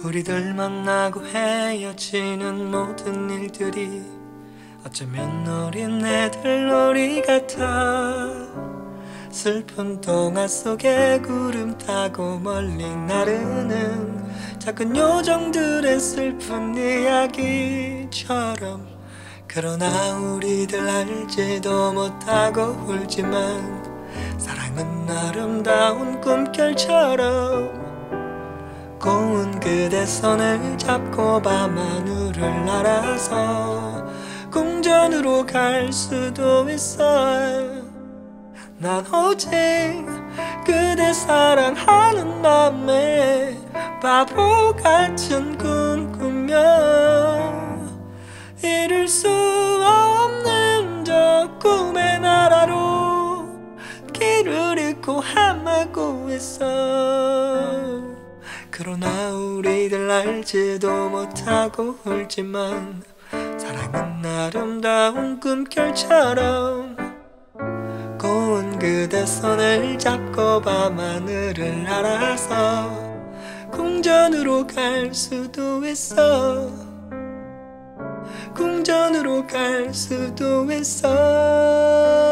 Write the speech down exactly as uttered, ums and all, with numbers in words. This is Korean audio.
우리들 만나고 헤어지는 모든 일들이 어쩌면 어린애들 놀이 같아. 슬픈 동화 속에 구름 타고 멀리 나르는 작은 요정들의 슬픈 이야기처럼. 그러나 우리들 알지도 못하고 울지만 사랑은 아름다운 꿈결처럼. 고운 그대 손을 잡고 밤하늘을 날아서 궁전으로 갈 수도 있어. 난 오직 그대 사랑하는 맘에 바보 같은 꿈 꾸며 이룰 수 없는 저 꿈의 나라로 길을 잃고 헤매고 있어. 그러나 우리들 알지도 못하고 울지만 사랑은 아름다운 꿈결처럼. 고운 그대 손을 잡고 밤하늘을 날아서 궁전으로 갈 수도 있어. 궁전으로 갈 수도 있어.